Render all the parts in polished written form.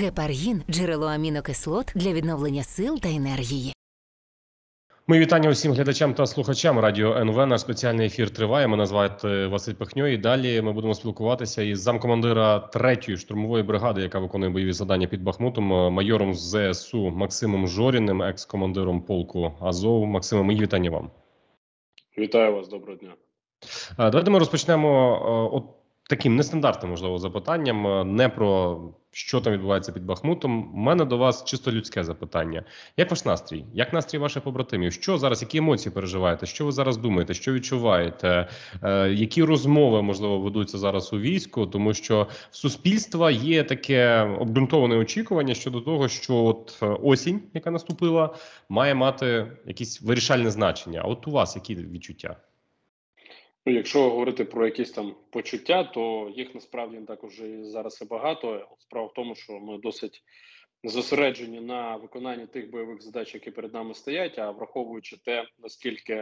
Гепаргін – джерело амінокислот для відновлення сил та енергії. Ми вітання усім глядачам та слухачам Радіо НВ. Наш спеціальний ефір триває. Мене звати Василь Пихньо. І далі ми будемо спілкуватися із замкомандира 3-ї штурмової бригади, яка виконує бойові завдання під Бахмутом, майором ЗСУ Максимом Жоріним, екс-командиром полку Азов. Максиме, мої вітання вам. Вітаю вас, доброго дня. Давайте ми розпочнемо таким нестандартним, можливо, запитанням, не про що там відбувається під Бахмутом. У мене до вас чисто людське запитання. Як ваш настрій? Як настрій ваших побратимів? Що зараз, які емоції переживаєте? Що ви зараз думаєте? Що відчуваєте? Які розмови, можливо, ведуться зараз у війську? Тому що в суспільства є таке обґрунтоване очікування щодо того, що от осінь, яка наступила, має мати якесь вирішальне значення. А от у вас які відчуття? Ну, якщо говорити про якісь там почуття, то їх насправді не так уже зараз і багато. Справа в тому, що ми досить зосереджені на виконанні тих бойових задач, які перед нами стоять, а враховуючи те, наскільки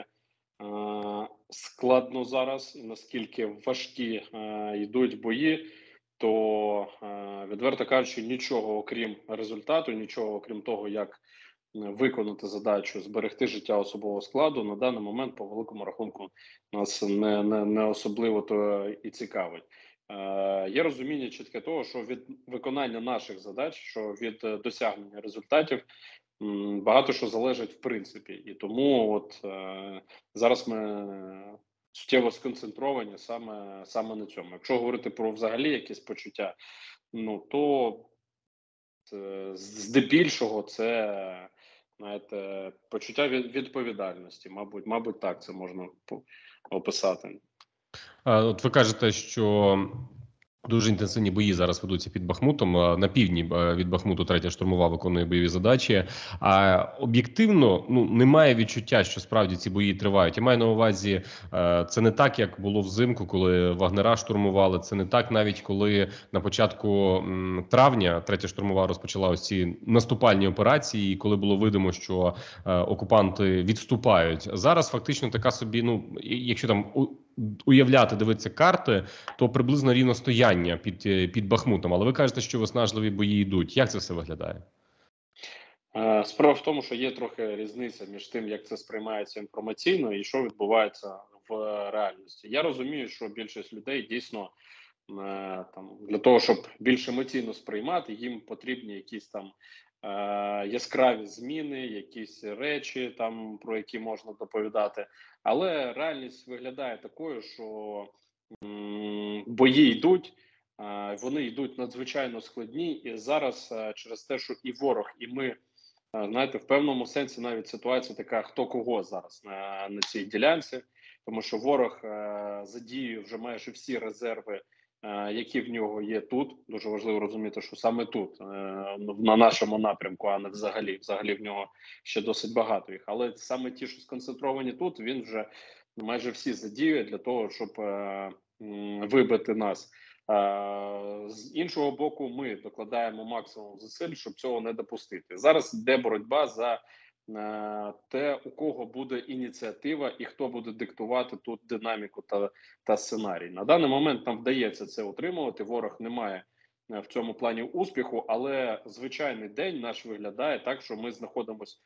складно зараз і наскільки важкі йдуть бої, то, відверто кажучи, нічого окрім результату, нічого окрім того, як виконати задачу, зберегти життя особового складу, на даний момент, по великому рахунку, нас не особливо то і цікавить. Є розуміння чітке того, що від виконання наших задач, що від досягнення результатів багато що залежить в принципі. І тому от зараз ми суттєво сконцентровані саме на цьому. Якщо говорити про взагалі якісь почуття, ну то здебільшого це, знаєте, почуття відповідальності, мабуть, так це можна описати. От ви кажете, що дуже інтенсивні бої зараз ведуться під Бахмутом. На півдні від Бахмуту 3-я штурмова виконує бойові задачі. А об'єктивно, немає відчуття, що справді ці бої тривають. Я маю на увазі, це не так, як було взимку, коли вагнера штурмували. Це не так навіть, коли на початку травня 3-я штурмова розпочала ось ці наступальні операції, і коли було видимо, що окупанти відступають. Зараз фактично така собі, якщо там уявляти, дивитися карти, то приблизно рівностояння під Бахмутом. Але ви кажете, що виснажливі бої йдуть. Як це все виглядає? Справа в тому, що є трохи різниця між тим, як це сприймається інформаційно і що відбувається в реальності. Я розумію, що більшість людей дійсно для того, щоб більш емоційно сприймати, їм потрібні якісь там яскраві зміни, якісь речі, там про які можна доповідати. Але реальність виглядає такою, що бої йдуть, вони йдуть надзвичайно складні, і зараз через те, що і ворог, і ми, знаєте, в певному сенсі навіть ситуація така, хто кого зараз на цій ділянці, тому що ворог задіює вже майже всі резерви, які в нього є тут. Дуже важливо розуміти, що саме тут, на нашому напрямку, а не взагалі. Взагалі в нього ще досить багато їх. Але саме ті, що сконцентровані тут, він вже майже всі задіює для того, щоб вибити нас. З іншого боку, ми докладаємо максимум зусиль, щоб цього не допустити. Зараз йде боротьба за те, у кого буде ініціатива і хто буде диктувати тут динаміку та сценарій. На даний момент нам вдається це отримувати. Ворог не має в цьому плані успіху, але звичайний день наш виглядає так, що ми знаходимося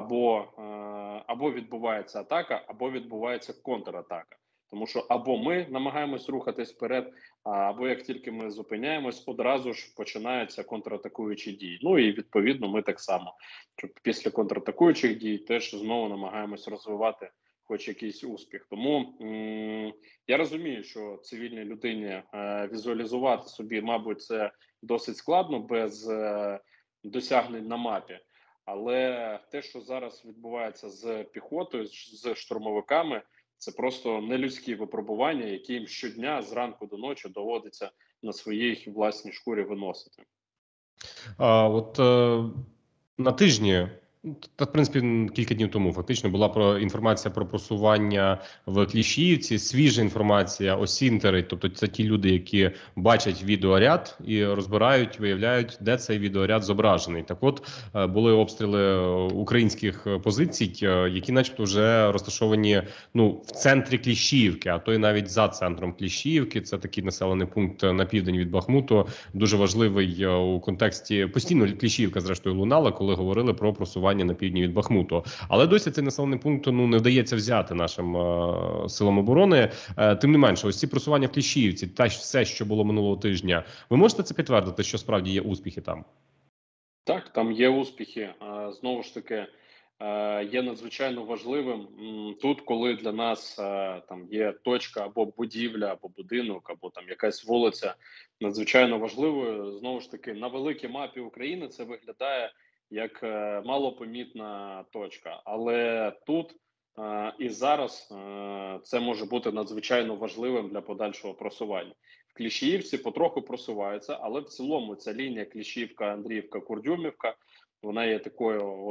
або відбувається атака, або відбувається контратака. Тому що або ми намагаємось рухатись вперед, або як тільки ми зупиняємось, одразу ж починаються контратакуючі дії. Ну і відповідно ми так само, що після контратакуючих дій теж знову намагаємось розвивати хоч якийсь успіх. Тому я розумію, що цивільній людині візуалізувати собі, мабуть, це досить складно без досягнень на мапі. Але те, що зараз відбувається з піхотою, з штурмовиками, це просто нелюдські випробування, які їм щодня зранку до ночі доводиться на своїй власній шкурі виносити. На тижні Та, в принципі, кілька днів тому фактично була інформація про просування в Кліщіївці, свіжа інформація, осінтери, тобто це ті люди, які бачать відеоряд і розбирають, виявляють, де цей відеоряд зображений. Так от, були обстріли українських позицій, які начебто вже розташовані в центрі Кліщіївки, а то й навіть за центром Кліщіївки. Це такий населений пункт на південь від Бахмуту, дуже важливий у контексті, постійно Кліщіївка зрештою лунала, коли говорили про просування на півдні від Бахмуту. Але досі цей населений пункт не вдається взяти нашим силам оборони. Тим не менше, ось ці просування в Кліщіївці, та все, що було минулого тижня, ви можете це підтвердити, що справді є успіхи там? Так, там є успіхи. Знову ж таки, є надзвичайно важливим тут, коли для нас там є точка або будівля, або будинок, або там якась вулиця надзвичайно важливою. Знову ж таки, на великій мапі України це виглядає як малопомітна точка. Але тут і зараз це може бути надзвичайно важливим для подальшого просування. В Кліщіївці потроху просуваються, але в цілому ця лінія Кліщіївка, Андріївка, Курдюмівка, вона є такою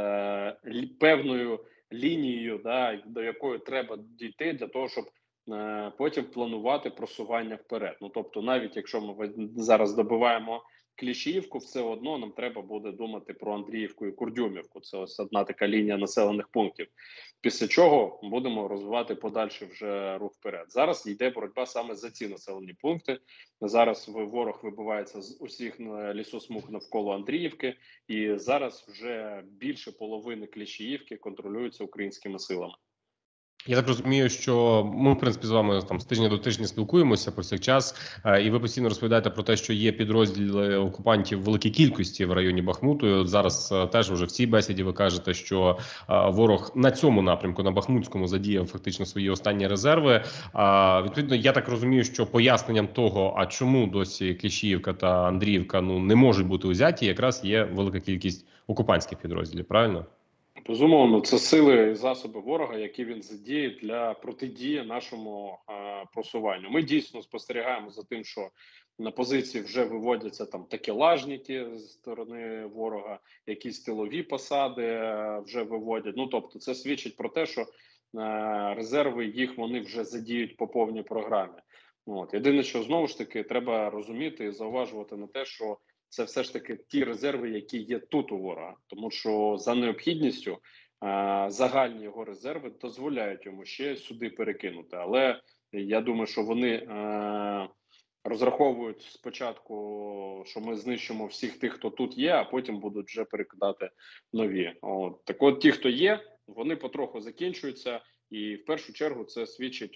певною лінією, до якої треба дійти для того, щоб потім планувати просування вперед. Тобто, навіть якщо ми зараз добиваємо Кліщіївку, все одно нам треба буде думати про Андріївку і Курдюмівку. Це ось одна така лінія населених пунктів. Після чого будемо розвивати подальший вже рух вперед. Зараз йде боротьба саме за ці населені пункти. Зараз ворог вибивається з усіх лісосмуг навколо Андріївки, і зараз вже більше половини Кліщіївки контролюються українськими силами. Я так розумію, що ми, в принципі, з вами там з тижня до тижня спілкуємося повсякчас, і ви постійно розповідаєте про те, що є підрозділи окупантів в великій кількості в районі Бахмуту. І от зараз теж вже в цій бесіді ви кажете, що ворог на цьому напрямку, на Бахмутському, задіяв фактично свої останні резерви. Відповідно, я так розумію, що поясненням того, а чому досі Кліщіївка та Андріївка не можуть бути узяті, якраз є велика кількість окупантських підрозділів, правильно? Безумовно, це сили і засоби ворога, які він задіє для протидії нашому просуванню. Ми дійсно спостерігаємо за тим, що на позиції вже виводяться там такелажники з сторони ворога, якісь тилові посади вже виводять. Тобто це свідчить про те, що резерви їх вони вже задіють по повній програмі. Єдине, що знову ж таки треба розуміти і зауважувати на те, що це все ж таки ті резерви, які є тут у ворога, тому що за необхідністю загальні його резерви дозволяють йому ще сюди перекинути. Але я думаю, що вони розраховують спочатку, що ми знищимо всіх тих, хто тут є, а потім будуть вже перекидати нові. Так от ті, хто є, вони потроху закінчуються. І в першу чергу це свідчить,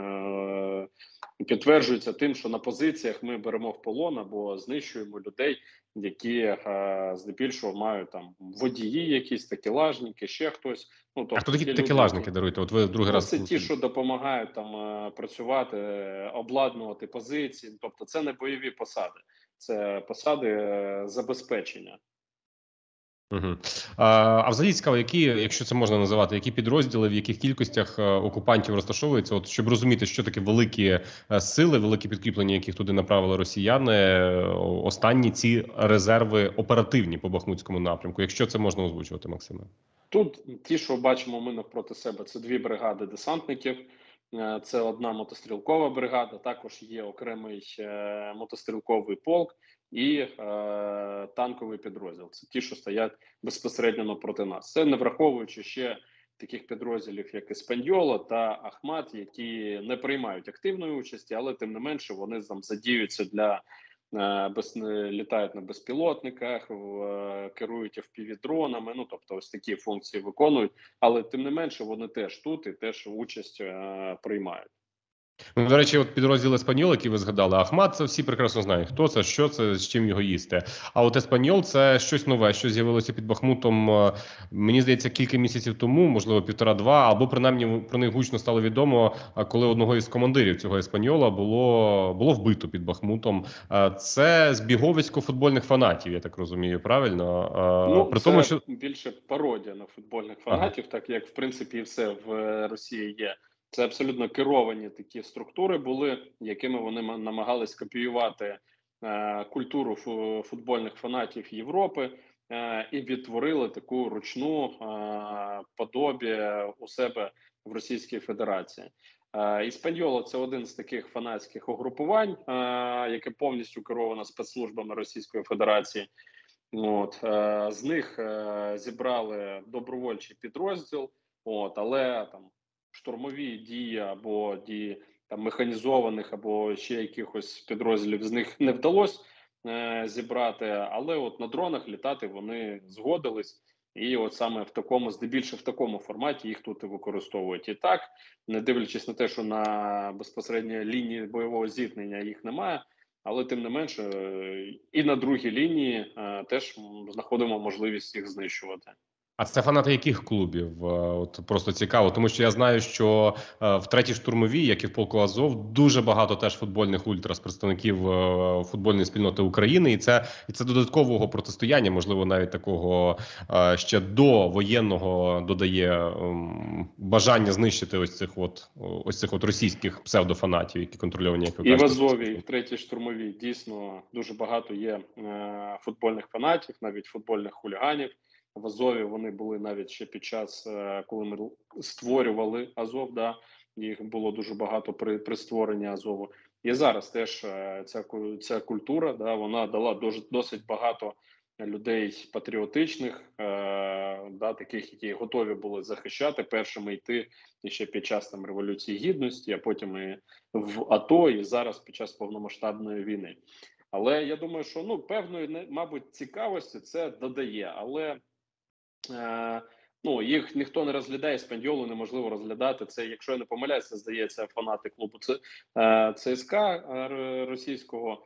підтверджується тим, що на позиціях ми беремо в полон або знищуємо людей, які здебільшого мають там водії, якісь такелажники, ще хтось. А хто такі такелажники, даруйте? От ви другий раз. Це ті, що допомагають там працювати, обладнувати позиції. Тобто це не бойові посади, це посади забезпечення. Угу. А взагалі цікаво, якщо це можна називати, які підрозділи, в яких кількостях окупантів розташовуються, от щоб розуміти, що таке великі сили, великі підкріплення, яких туди направили росіяни, останні ці резерви оперативні по Бахмутському напрямку, якщо це можна озвучувати, Максиме? Тут ті, що бачимо ми навпроти себе, це 2 бригади десантників, це 1 мотострілкова бригада, також є окремий мотострілковий полк і танковий підрозділ. Це ті, що стоять безпосередньо навпроти нас. Це не враховуючи ще таких підрозділів, як Еспаньола та Ахмат, які не приймають активної участі, але тим не менше вони там задіються для літають на безпілотниках, керують FPV-дронами, тобто ось такі функції виконують, але тим не менше вони теж тут і теж участь приймають. До речі, от підрозділ Еспаньол, який ви згадали, Ахмат, це всі прекрасно знають, хто це, що це, з чим його їсти. А от Еспаньол – це щось нове, що з'явилося під Бахмутом, мені здається, кілька місяців тому, можливо, 1,5-2, або принаймні про них гучно стало відомо, коли одного із командирів цього Еспаньола було вбито під Бахмутом. Це збіговисько футбольних фанатів, я так розумію, правильно? При тому, що більше пародія на футбольних фанатів, так як, в принципі, і все в Росії є. Це абсолютно керовані такі структури були, якими вони намагались копіювати культуру футбольних фанатів Європи, і відтворили таку ручну подобі у себе в Російській Федерації. Іспаньоло – це один з таких фанатських угрупувань, яке повністю керовано спецслужбами Російської Федерації. З них зібрали добровольчий підрозділ, але там штурмові дії або дії там механізованих або ще якихось підрозділів з них не вдалося зібрати, але от на дронах літати вони згодились. І от саме в такому, здебільшого в такому форматі їх тут і використовують. І так, не дивлячись на те, що на безпосередньо лінії бойового зіткнення їх немає, але тим не менше і на другій лінії теж знаходимо можливість їх знищувати. А це фанати яких клубів? От просто цікаво, тому що я знаю, що в третій штурмовій, як і в полку Азов, дуже багато теж футбольних ультрас, представників футбольної спільноти України, і це додаткового протистояння, можливо, навіть такого ще до воєнного додає бажання знищити ось цих російських псевдофанатів, які контрольовані, як ви кажете. І в кажете. Азові, і в третій штурмовій дійсно дуже багато є футбольних фанатів, навіть футбольних хуліганів. В Азові вони були навіть ще під час, коли ми створювали Азов, їх було дуже багато при створенні Азову. І зараз теж ця культура, вона дала досить багато людей патріотичних, таких, які готові були захищати, першими йти і ще під час там Революції Гідності, а потім і в АТО, і зараз під час повномасштабної війни. Але я думаю, що певної, мабуть, цікавості це додає, але їх ніхто не розглядає, Іспаньолу неможливо розглядати. Це, якщо я не помиляюся, здається, фанати клубу ЦСКА російського.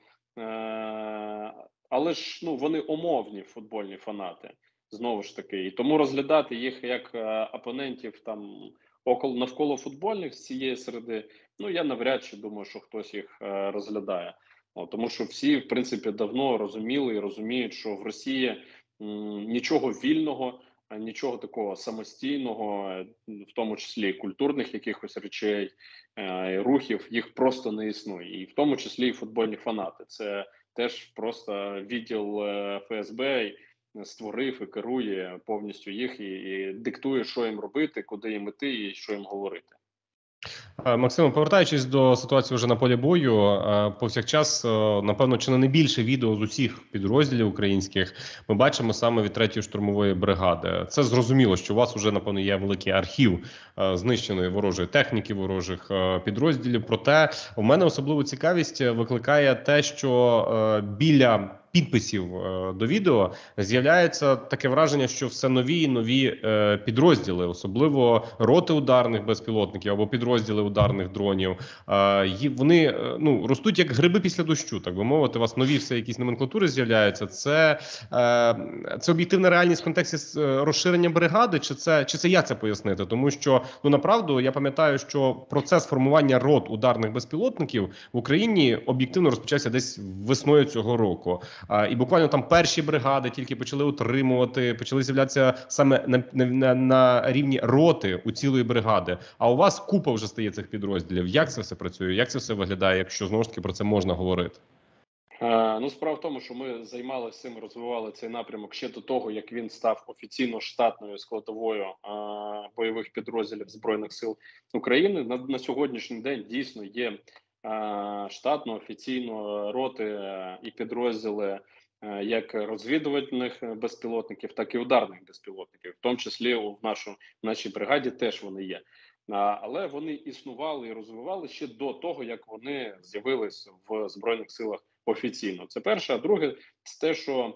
Але ж вони умовні футбольні фанати, знову ж таки. І тому розглядати їх як опонентів там навколо футбольних з цієї середи, я навряд чи думаю, що хтось їх розглядає. Тому що всі, в принципі, давно розуміли і розуміють, що в Росії нічого вільного, нічого такого самостійного, в тому числі і культурних якихось речей, і рухів, їх просто не існує. І в тому числі і футбольні фанати. Це теж просто відділ ФСБ створив і керує повністю їх і диктує, що їм робити, куди їм іти і що їм говорити. Максиме, повертаючись до ситуації вже на полі бою, повсякчас, напевно, чи не більше відео з усіх підрозділів українських ми бачимо саме від 3-ї штурмової бригади. Це зрозуміло, що у вас вже, напевно, є великий архів знищеної ворожої техніки, ворожих підрозділів. Проте у мене особливу цікавість викликає те, що біля підписів до відео з'являється таке враження, що все нові і нові підрозділи, особливо роти ударних безпілотників або підрозділи ударних дронів. Вони ростуть як гриби після дощу, так би мовити. У вас нові все якісь номенклатури з'являються. Це об'єктивна реальність в контексті розширення бригади, чи це як це пояснити? Тому що направду я пам'ятаю, що процес формування рот ударних безпілотників в Україні об'єктивно розпочався десь весною цього року. І буквально там перші бригади тільки почали утримувати, почали з'являтися саме на рівні роти у цілої бригади. А у вас купа вже стає цих підрозділів. Як це все працює? Як це все виглядає, якщо знову ж таки про це можна говорити? Справа в тому, що ми займалися цим, розвивали цей напрямок ще до того, як він став офіційно штатною складовою бойових підрозділів Збройних сил України. На сьогоднішній день дійсно є штатно, офіційно роти і підрозділи як розвідувальних безпілотників, так і ударних безпілотників, в тому числі в нашій бригаді теж вони є. Але вони існували і розвивали ще до того, як вони з'явились в Збройних силах офіційно. Це перше. А друге, це те, що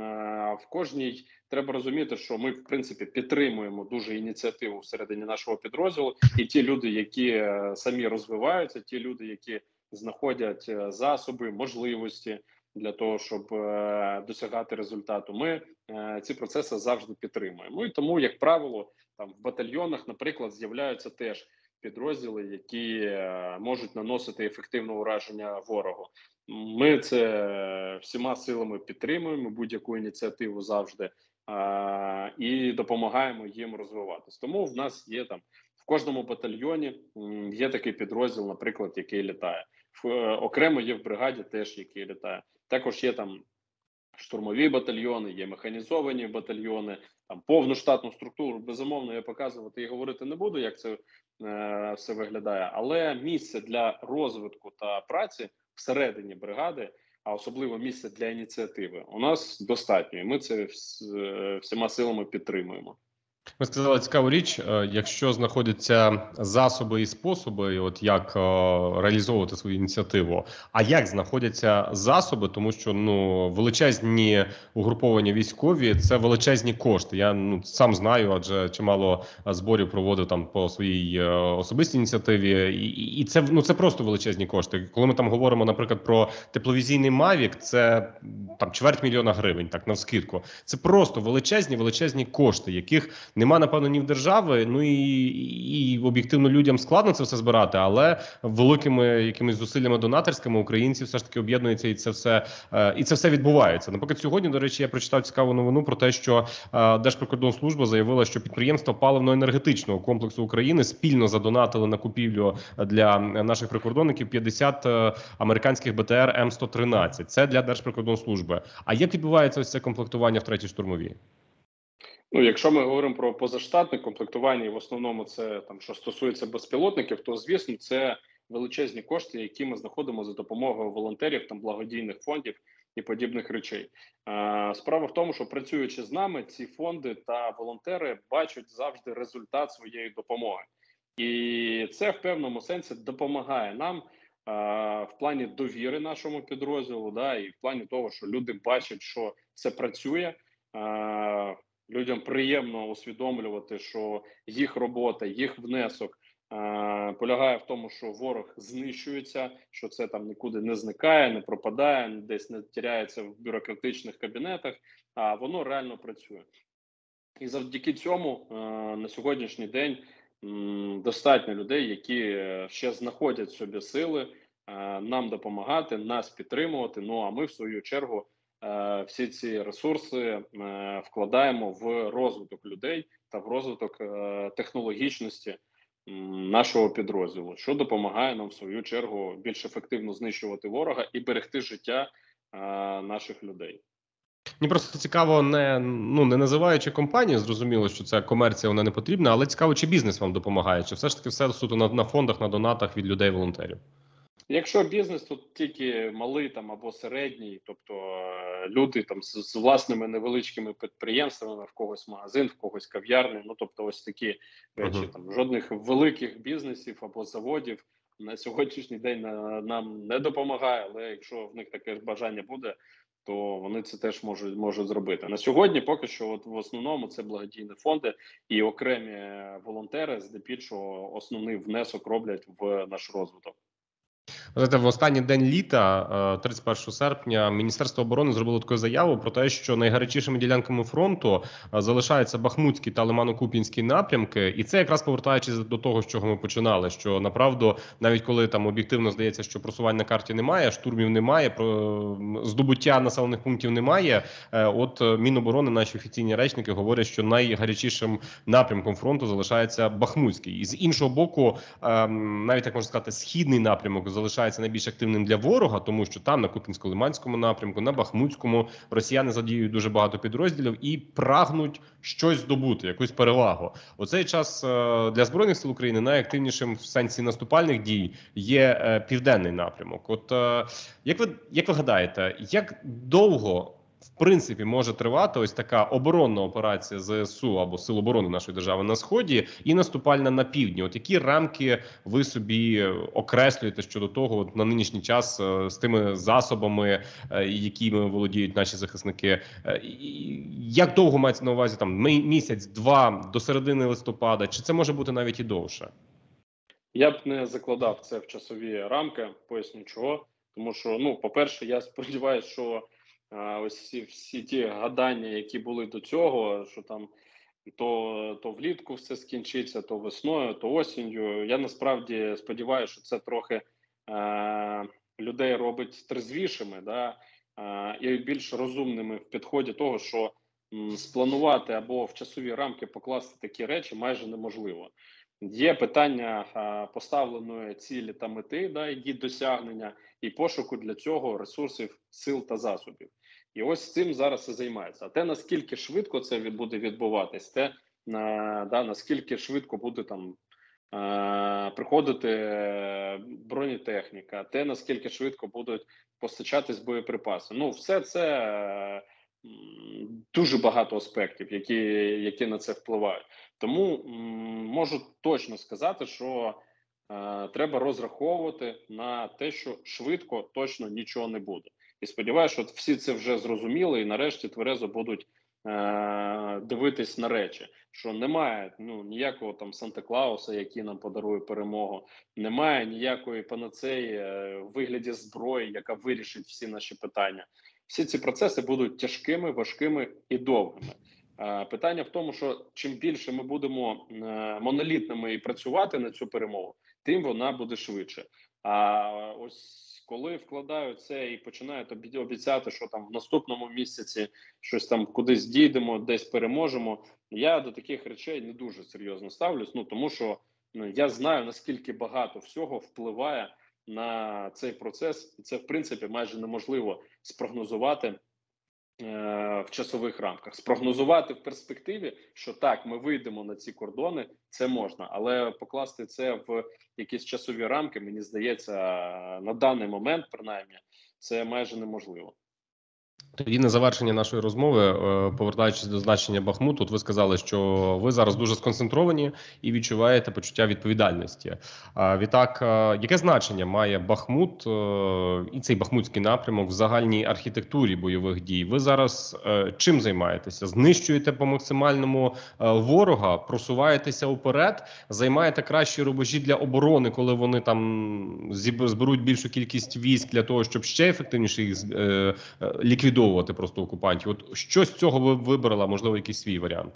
в кожній треба розуміти, що ми, в принципі, підтримуємо дуже ініціативу всередині нашого підрозділу. І ті люди, які самі розвиваються, ті люди, які знаходять засоби, можливості для того, щоб досягати результату, ми ці процеси завжди підтримуємо. І тому, як правило, там в батальйонах, наприклад, з'являються теж підрозділи, які можуть наносити ефективне ураження ворогу. Ми це всіма силами підтримуємо, будь-яку ініціативу завжди, і допомагаємо їм розвиватись. Тому в нас є там в кожному батальйоні є такий підрозділ, наприклад, який літає. Окремо є в бригаді теж, який літає. Також є там штурмові батальйони, є механізовані батальйони, там повну штатну структуру. Безумовно, я показувати і говорити не буду, як це все виглядає, але місце для розвитку та праці всередині бригади, а особливо місце для ініціативи, у нас достатньо, і ми це всіма силами підтримуємо. Ви сказали цікаву річ, якщо знаходяться засоби і способи, от як реалізовувати свою ініціативу, а як знаходяться засоби, тому що величезні угруповання військові – це величезні кошти. Я сам знаю, адже чимало зборів проводив там по своїй особистій ініціативі, і це просто величезні кошти. Коли ми там говоримо, наприклад, про тепловізійний Mavic, це там 250 000 гривень, так навскидку. Це просто величезні кошти, яких нема, напевно, ні в держави, і об'єктивно людям складно це все збирати, але великими якимись зусиллями донаторськими українці все ж таки об'єднуються, і це все відбувається. Наприклад, сьогодні, до речі, я прочитав цікаву новину про те, що Держприкордонслужба заявила, що підприємства паливно-енергетичного комплексу України спільно задонатили на купівлю для наших прикордонників 50 американських БТР М113. Це для Держприкордонслужби. А як відбувається ось це комплектування в 3-й штурмовій? Якщо ми говоримо про позаштатне комплектування, і в основному це там, що стосується безпілотників, то звісно це величезні кошти, які ми знаходимо за допомогою волонтерів, там благодійних фондів і подібних речей. Справа в тому, що працюючи з нами, ці фонди та волонтери бачать завжди результат своєї допомоги, і це в певному сенсі допомагає нам в плані довіри нашому підрозділу, і в плані того, що люди бачать, що це працює. Людям приємно усвідомлювати, що їх робота, їх внесок полягає в тому, що ворог знищується, що це там нікуди не зникає, не пропадає, десь не тіряється в бюрократичних кабінетах, а воно реально працює. І завдяки цьому на сьогоднішній день достатньо людей, які ще знаходять в собі сили нам допомагати, нас підтримувати. А ми, в свою чергу, всі ці ресурси вкладаємо в розвиток людей та в розвиток технологічності нашого підрозділу, що допомагає нам, в свою чергу, більш ефективно знищувати ворога і берегти життя наших людей. Мені просто цікаво, не називаючи компанію, зрозуміло, що це комерція, вона не потрібна, але цікаво, чи бізнес вам допомагає, чи все ж таки все суто на фондах, на донатах від людей-волонтерів? Якщо бізнес, то тільки малий там або середній, тобто люди там з власними невеличкими підприємствами, в когось магазин, в когось кав'ярня, тобто ось такі речі. Там жодних великих бізнесів або заводів на сьогоднішній день нам не допомагає, але якщо в них таке бажання буде, то вони це теж можуть зробити. На сьогодні поки що в основному це благодійні фонди і окремі волонтери, здебільшого основний внесок роблять в наш розвиток. Знаєте, в останній день літа, 31 серпня, Міністерство оборони зробило таку заяву про те, що найгарячішими ділянками фронту залишаються Бахмутський та Лимано-Куп'янський напрямки. І це якраз повертаючись до того, з чого ми починали, що направду, навіть коли там об'єктивно здається, що просувань на карті немає, штурмів немає, здобуття населених пунктів немає, от Міноборони, наші офіційні речники говорять, що найгарячішим напрямком фронту залишається Бахмутський. І з іншого боку, навіть, так можна сказати, східний напрямок залишається найбільш активним для ворога, тому що там на Куп'янсько-Лиманському напрямку, на Бахмутському росіяни задіюють дуже багато підрозділів і прагнуть щось здобути, якусь перевагу. У цей час для Збройних сил України найактивнішим в сенсі наступальних дій є південний напрямок. От як ви гадаєте, як довго в принципі може тривати ось така оборонна операція ЗСУ або Сил оборони нашої держави на сході і наступальна на півдні? От які рамки ви собі окреслюєте щодо того, от на нинішній час з тими засобами, якими володіють наші захисники? Як довго мається на увазі, там місяць-два до середини листопада, чи це може бути навіть і довше? Я б не закладав це в часові рамки, поясню чого. Тому що, по-перше, я сподіваюся, що ось всі ті гадання, які були до цього, що там то влітку все скінчиться, то весною, то осінню. Я насправді сподіваюся, що це трохи людей робить трезвішими, і більш розумними в підході того, що спланувати або в часові рамки покласти такі речі майже неможливо. Є питання поставленої цілі та мети, її досягнення і пошуку для цього ресурсів, сил та засобів. І ось цим зараз і займається. А те, наскільки швидко це буде відбуватись, те, наскільки швидко буде там приходити бронетехніка, те, наскільки швидко будуть постачатись боєприпаси. Ну, все це дуже багато аспектів, які на це впливають. Тому можу точно сказати, що треба розраховувати на те, що швидко точно нічого не буде. І сподіваюся, що всі це вже зрозуміли і нарешті тверезо будуть дивитись на речі, що немає ніякого там Санта-Клауса, який нам подарує перемогу, немає ніякої панацеї в вигляді зброї, яка вирішить всі наші питання. Всі ці процеси будуть тяжкими, важкими і довгими. Питання в тому, що чим більше ми будемо монолітними і працювати на цю перемогу, тим вона буде швидше. А ось коли вкладають це і починають обіцяти, що там в наступному місяці щось там кудись дійдемо, десь переможемо, я до таких речей не дуже серйозно ставлюсь. Тому що я знаю, наскільки багато всього впливає на цей процес, і це в принципі майже неможливо спрогнозувати в часових рамках. Спрогнозувати в перспективі, що так, ми вийдемо на ці кордони, це можна, але покласти це в якісь часові рамки, мені здається, на даний момент, принаймні, це майже неможливо. Тоді на завершення нашої розмови, повертаючись до значення Бахмуту, от ви сказали, що ви зараз дуже сконцентровані і відчуваєте почуття відповідальності. Відтак, яке значення має Бахмут і цей бахмутський напрямок в загальній архітектурі бойових дій? Ви зараз чим займаєтеся? Знищуєте по максимальному ворога, просуваєтеся вперед, займаєте кращі рубежі для оборони, коли вони там зберуть більшу кількість військ для того, щоб ще ефективніше їх ліквідовувати просто окупантів. От що з цього ви вибрали, можливо, якийсь свій варіант?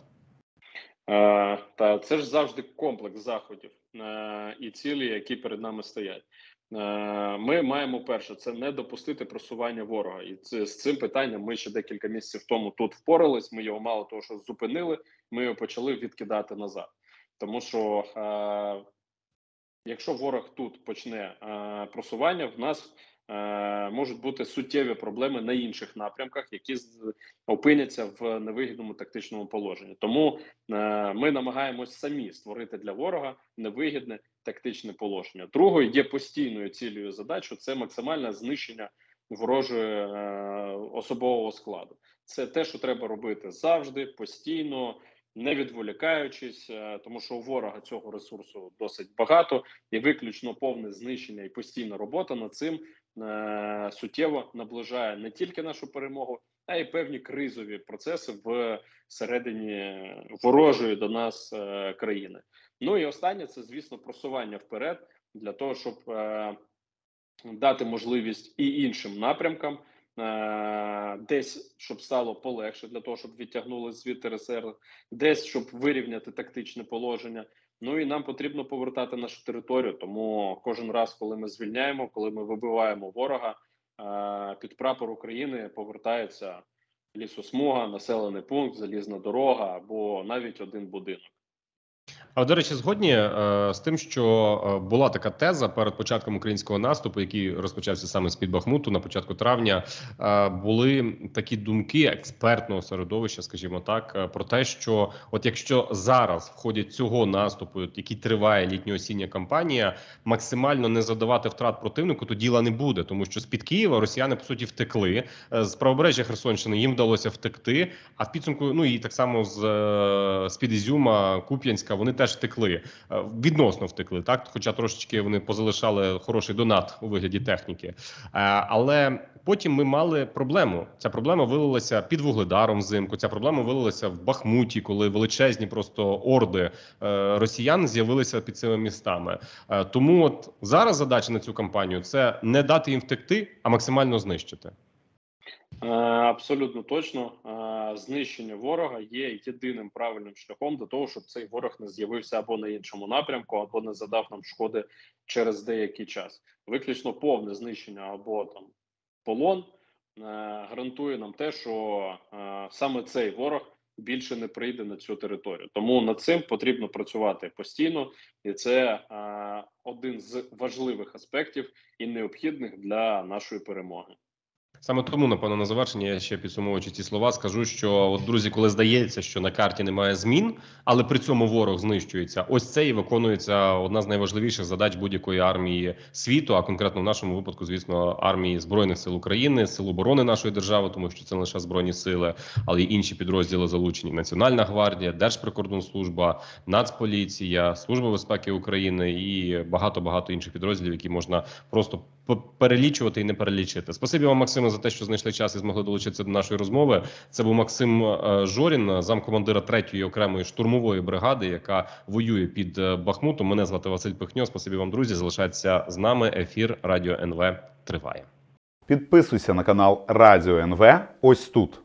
Та це ж завжди комплекс заходів і цілі, які перед нами стоять. Ми маємо перше, це не допустити просування ворога. І з цим питанням ми ще декілька місяців тому тут впорались. Ми його мало того, що зупинили, ми його почали відкидати назад. Тому що якщо ворог тут почне просування, в нас можуть бути суттєві проблеми на інших напрямках, які опиняться в невигідному тактичному положенні. Тому ми намагаємось самі створити для ворога невигідне тактичне положення. Другою є постійною цілею задачою – це максимальне знищення ворожої особового складу. Це те, що треба робити завжди, постійно, не відволікаючись, тому що у ворога цього ресурсу досить багато, і виключно повне знищення і постійна робота над цим суттєво наближає не тільки нашу перемогу, а й певні кризові процеси в середині ворожої до нас країни. Ну і останнє – це, звісно, просування вперед для того, щоб дати можливість і іншим напрямкам десь, щоб стало полегше, для того, щоб відтягнули звідти резерви, десь, щоб вирівняти тактичне положення. Ну і нам потрібно повертати нашу територію, тому кожен раз, коли ми звільняємо, коли ми вибиваємо ворога, під прапор України повертається лісосмуга, населений пункт, залізна дорога або навіть один будинок. А, до речі, згодні з тим, що була така теза перед початком українського наступу, який розпочався саме з-під Бахмуту на початку травня, були такі думки експертного середовища, скажімо так, про те, що от якщо зараз в ході цього наступу, який триває літньо-осіння кампанія, максимально не завдавати втрат противнику, то діла не буде, тому що з-під Києва росіяни, по суті, втекли, з правобережжя Херсонщини їм вдалося втекти, а в підсумку, ну і так само з-під Ізюма, Куп'янська, вони теж втекли, відносно втекли, так, хоча трошечки вони позалишали хороший донат у вигляді техніки. Але потім ми мали проблему. Ця проблема вилилася під Вугледаром взимку, ця проблема вилилася в Бахмуті, коли величезні просто орди росіян з'явилися під цими містами. Тому от зараз задача на цю кампанію – це не дати їм втекти, а максимально знищити. Абсолютно точно. Знищення ворога є єдиним правильним шляхом до того, щоб цей ворог не з'явився або на іншому напрямку, або не задав нам шкоди через деякий час. Виключно повне знищення або там полон гарантує нам те, що саме цей ворог більше не прийде на цю територію. Тому над цим потрібно працювати постійно, і це один з важливих аспектів і необхідних для нашої перемоги. Саме тому, напевно, на завершення я ще підсумовуючи ці слова, скажу, що от, друзі, коли здається, що на карті немає змін, але при цьому ворог знищується, ось це і виконується одна з найважливіших задач будь-якої армії світу, а конкретно в нашому випадку, звісно, армії Збройних сил України, Сил оборони нашої держави, тому що це не лише Збройні сили, але й інші підрозділи залучені: Національна гвардія, Держприкордонслужба, Нацполіція, Служба безпеки України і багато інших підрозділів, які можна просто перелічувати і не перелічити. Спасибі вам, Максиме, за те, що знайшли час і змогли долучитися до нашої розмови. Це був Максим Жорін, замкомандира 3-ї окремої штурмової бригади, яка воює під Бахмутом. Мене звати Василь Пихньо. Спасибі вам, друзі. Залишайтеся з нами. Ефір Радіо НВ триває. Підписуйся на канал Радіо НВ ось тут.